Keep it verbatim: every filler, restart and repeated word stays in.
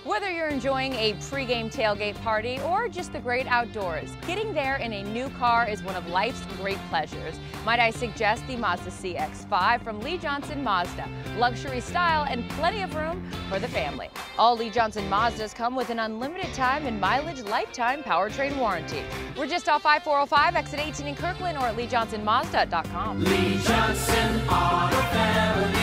Whether you're enjoying a pregame tailgate party or just the great outdoors, getting there in a new car is one of life's great pleasures. Might I suggest the Mazda C X five from Lee Johnson Mazda. Luxury style and plenty of room for the family. All Lee Johnson Mazdas come with an unlimited time and mileage lifetime powertrain warranty. We're just off I four oh five, exit eighteen in Kirkland, or at lee johnson mazda dot com. Lee Johnson Auto Family.